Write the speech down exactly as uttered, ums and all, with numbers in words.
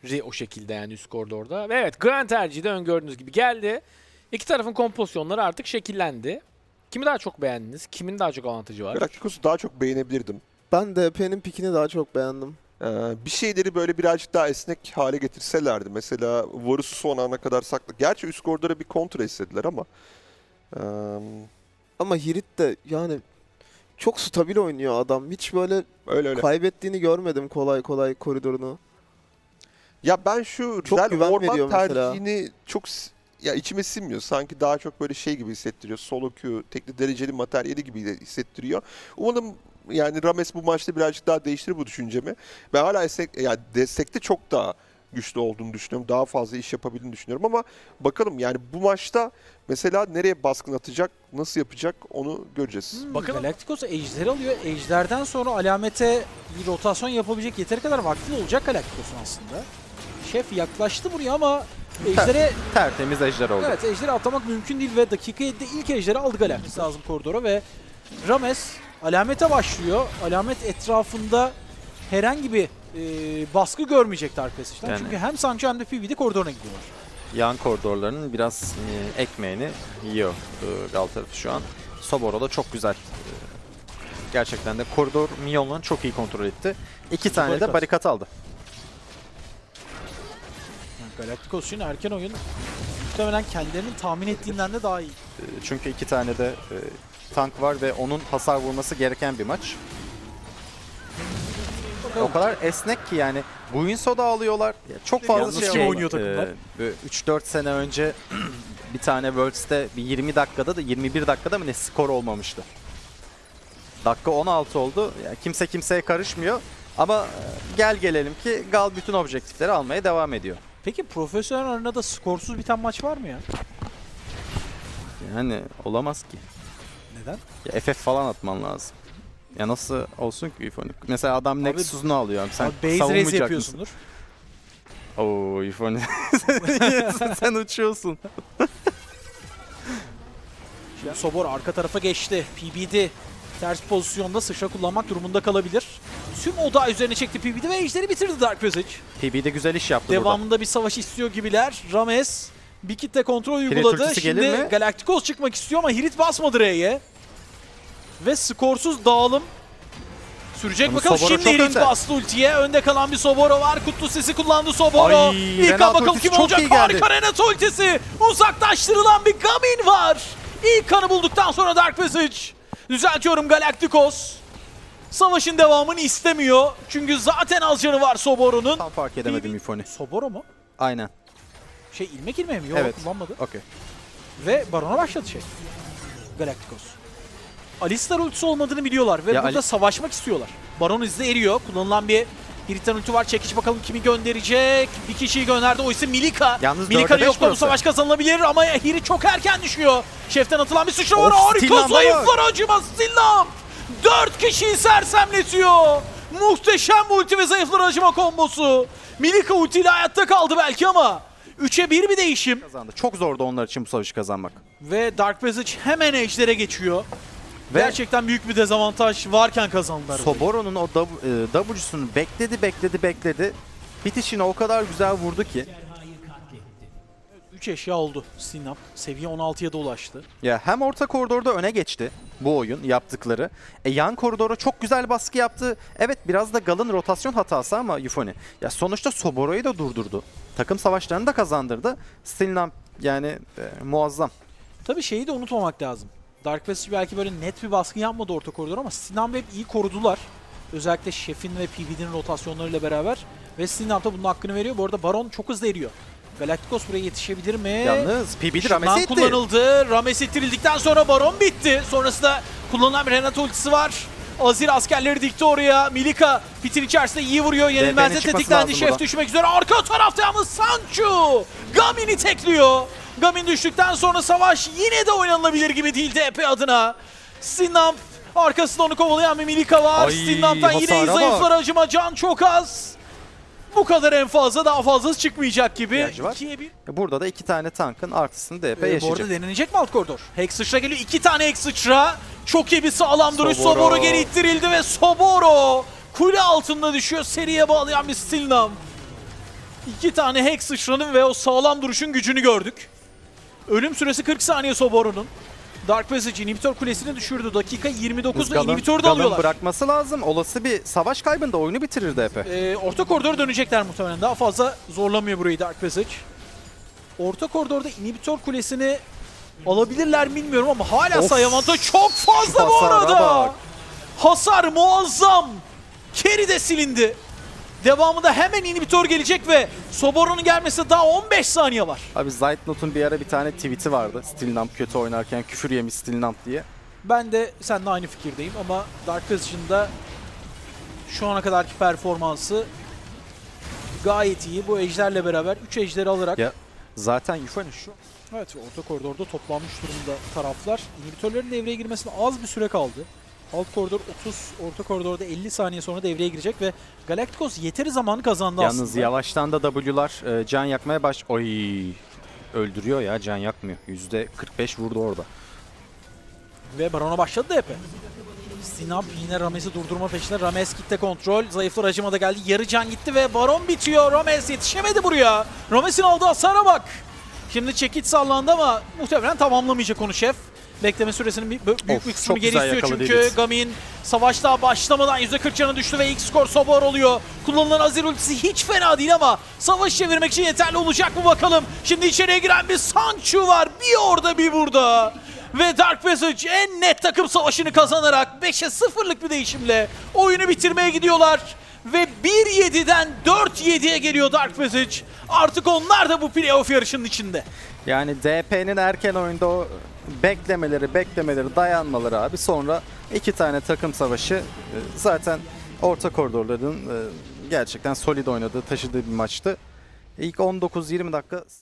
o şekilde yani üst koridorda. Ve evet, Grand tercihi de öngördüğünüz gibi geldi. İki tarafın kompozisyonları artık şekillendi. Kimi daha çok beğendiniz? Kimin daha çok avantajı var? Galacticos'u daha çok beğenebilirdim. Ben de Epe'nin pikini daha çok beğendim. Ee, bir şeyleri böyle birazcık daha esnek hale getirselerdi. Mesela Varus'u son ana kadar saklı. Gerçi üst koridora bir kontra istediler ama. Ee, Ama Hirit de yani çok stabil oynuyor adam. Hiç böyle öyle öyle. kaybettiğini görmedim kolay kolay koridorunu. Ya ben şu Çok Ren güven Orman veriyor mesela. tercihini çok s- ya içime sinmiyor. Sanki daha çok böyle şey gibi hissettiriyor. Solo queue, tekli dereceli materyali gibi de hissettiriyor. Umarım yani Rames bu maçta birazcık daha değiştirir bu düşüncemi. Ben hala destek, yani destekte çok daha güçlü olduğunu düşünüyorum. Daha fazla iş yapabildiğini düşünüyorum ama bakalım yani bu maçta mesela nereye baskın atacak, nasıl yapacak onu göreceğiz. Hmm, Bakalım. Galacticos ejderi alıyor. Ejderden sonra alamete bir rotasyon yapabilecek yeteri kadar vakti olacak Galacticos'un aslında. Şef yaklaştı buraya ama ejdere Tertemiz ejder oldu. evet ejderi atlamak mümkün değil ve dakika yedide ilk ejderi aldı Galacticos lazım koridora ve Rames alamete başlıyor. Alamet etrafında herhangi bir e, baskı görmeyecek Dark Passage'den. Yani. Çünkü hem Sancho hem de P V'de koridoruna gidiyorlar. Yan koridorlarının biraz e, ekmeğini yiyor e, Gal tarafı şu an. Soboro da çok güzel. E, gerçekten de koridor minyonlarını çok iyi kontrol etti. İki tane barikat. de barikat aldı. Galacticos için erken oyun muhtemelen kendilerinin tahmin ettiğinden de daha iyi. E, çünkü iki tane de e, tank var ve onun hasar vurması gereken bir maç. Bakalım. O kadar esnek ki yani Guinsoo da alıyorlar. Ya çok fazla Yalnız şey kim oldu. oynuyor takımlar? Ee, üç dört sene önce bir tane Worlds'te bir yirmi dakikada da yirmi bir dakikada mı ne skor olmamıştı. Dakika on altı oldu. Ya kimse kimseye karışmıyor. Ama e, gel gelelim ki Gal bütün objektifleri almaya devam ediyor. Peki profesyonel arenada skorsuz biten maç var mı ya? Yani olamaz ki. Neden? Ya F F falan atman lazım. Ya nasıl olsun ki Euphonic? Mesela adam Abi- Nexus'unu alıyor. Sen Abi base race savunmayacak mısın? yapıyorsundur. Oo Euphonic. Sen uçuyorsun. Şimdi Sobor arka tarafa geçti. P B D ters pozisyonda sıçra kullanmak durumunda kalabilir. Tüm oda üzerine çekti P B D ve ejderi bitirdi Dark Passage. P B'de güzel iş yaptı burada. Devamında bir savaş istiyor gibiler. Rames bir kitle kontrol Hirit uyguladı. ultisi gelir Şimdi mi? Galacticos çıkmak istiyor ama Hirit basmadı R'ye. Ve skorsuz dağılım sürecek. Ama Bakalım Soboro şimdi çok Hirit önde. bastı ultiye. Önde kalan bir Soboro var. Kutlu sesi kullandı Soboro. Ay, İlk Renato an bakalım ultisi kim çok olacak. iyi geldi. Harika Renato ultisi. Uzaklaştırılan bir Gamin var. İlk kanı bulduktan sonra Dark Passage. Düzeltiyorum, Galacticos savaşın devamını istemiyor. Çünkü zaten az canı var Soboro'nun. Tam fark edemedim Euphonic. Soboro mu? Aynen. Şey ilmek ilmeği mi? Yok, Evet. kullanmadı. Okey. Ve Baron'a başladı şey. Galacticos. Alistar ultisi olmadığını biliyorlar ve Ya burada Ali- savaşmak istiyorlar. Baron hızlı eriyor. Kullanılan bir Hirit'ten ulti var. Çekiş bakalım kimi gönderecek. Bir kişiyi gönderdi. O ise Milika. Yalnız Milika'nın dörde beş yokluğu bu burası. savaş kazanılabilir ama Hirit çok erken düşüyor. Şef'ten atılan bir sıçra var. Of, Harika Stillam'a zayıflar acımaz Stillam. Dört kişiyi sersemletiyor. Muhteşem bir ulti ve zayıflar acıma kombosu. Milika ultiyle hayatta kaldı belki ama üçe bir bir değişim. Kazandı. Çok zordu onlar için bu savaşı kazanmak. Ve Dark Passage hemen ejder'e geçiyor. Ve Gerçekten büyük bir dezavantaj varken kazandılar. Soboro'nun o W- e, W'sunu bekledi, bekledi, bekledi. Bitişine o kadar güzel vurdu ki. üç eşya oldu Sinap. Seviye on altıya da ulaştı. Ya hem orta koridorda öne geçti bu oyun yaptıkları. E yan koridora çok güzel baskı yaptı. Evet biraz da Gal'ın rotasyon hatası ama Euphonic. Ya sonuçta Soboro'yu da durdurdu. Takım savaşlarını da kazandırdı. Stilnam yani e, muazzam. Tabii şeyi de unutmamak lazım. Dark Passage belki böyle net bir baskı yapmadı orta koridor ama Sinam hep iyi korudular. Özellikle Şef'in ve P B D'nin rotasyonlarıyla beraber. Ve Sinam da bunun hakkını veriyor. Bu arada Baron çok hızlı eriyor. Galacticos buraya yetişebilir mi? Yalnız P B D Işınlan Rames'i itti. kullanıldı. Rames ittirildikten sonra Baron bitti. Sonrasında kullanılan bir Renato ultisi var. Azir askerleri dikti oraya. Milika pitin içerisinde iyi vuruyor. Yenilmez'de çıkması tetiklendi. lazım Şef burada. düşmek üzere. Arka tarafta yalnız Sancho Gamin'i tekliyor. Gamin düştükten sonra savaş yine de oynanılabilir gibi değil D P adına. Sinamp arkasında onu kovalayan bir Milika var. Ay, Sinamp'tan yine hasara zayıflar acıma. Can çok az. Bu kadar en fazla, daha fazlası çıkmayacak gibi. İhtiyacı var. ikiye bir. Burada da iki tane tankın artısını D P Ee, bu yaşayacak. arada denenecek mi alt koridor? Hex sıçra geliyor. İki tane Hex sıçra. Çok iyi bir sağlam duruş. Soboro. Soboro geri ittirildi ve Soboro kule altında düşüyor. Seriye bağlayan bir Stilnam. İki tane hack sıçranın ve o sağlam duruşun gücünü gördük. Ölüm süresi kırk saniye Soboru'nun. Dark Passage inhibitor kulesini düşürdü. Dakika yirmi dokuzda Gal'ın- inhibitörü de Gal'ın alıyorlar. bırakması lazım. Olası bir savaş kaybında oyunu bitirir D P. Ee, orta koridora dönecekler muhtemelen. Daha fazla zorlamıyor burayı Dark Passage. Orta koridorda inhibitor kulesini alabilirler mi bilmiyorum ama hala Of. sayı avantajı çok fazla bu Hasara arada. bak. Hasar muazzam. Carry de silindi. Devamında hemen inhibitor gelecek ve Soboru'nun gelmesi daha on beş saniye var. Abi Zeitnot'un bir ara bir tane tweet'i vardı. Stilnamp kötü oynarken küfür yemiş Stilnamp diye. Ben de seninle aynı fikirdeyim ama Dark Passage'ın da şu ana kadarki performansı gayet iyi. Bu ejderle beraber üç ejderi alarak Ya zaten Yufani şu. evet orta koridorda toplanmış durumda taraflar. İnhibitörlerin devreye girmesine az bir süre kaldı. Alt koridor otuz, orta koridorda elli saniye sonra devreye girecek ve Galacticos yeteri zamanı kazandı Yalnız aslında. yavaştan da W'lar e, can yakmaya baş... Oy, öldürüyor ya, can yakmıyor. yüzde kırk beş vurdu orada. Ve Baron'a başladı da epey. Sinap yine Rames'i durdurma peşinde. Rames kitle kontrol. Zayıflar acıma da geldi. Yarı can gitti ve Baron bitiyor. Rames yetişemedi buraya. Rames'in aldığı hasara bak. Şimdi çekit sallandı ama muhtemelen tamamlamayacak onu şef. Bekleme süresinin bir, büyük Of, bir kısmını çok geri güzel istiyor yakaladı çünkü Elite. Gamin savaş daha başlamadan yüzde kırk canı düştü ve ilk skor Sobor oluyor. Kullanılan Azir ultisi hiç fena değil ama savaşı çevirmek için yeterli olacak mı bakalım. Şimdi içeriye giren bir Sancho var. Bir orada bir burada. Ve Dark Passage en net takım savaşını kazanarak beşe sıfırlık bir değişimle oyunu bitirmeye gidiyorlar. Ve bir yediden dört yediye geliyor Dark Passage. Artık onlar da bu playoff yarışının içinde. Yani D P'nin erken oyunda o beklemeleri, beklemeleri, dayanmaları abi. Sonra iki tane takım savaşı e, zaten orta koridorların e, gerçekten solid oynadığı, taşıdığı bir maçtı. İlk on dokuz yirmi dakika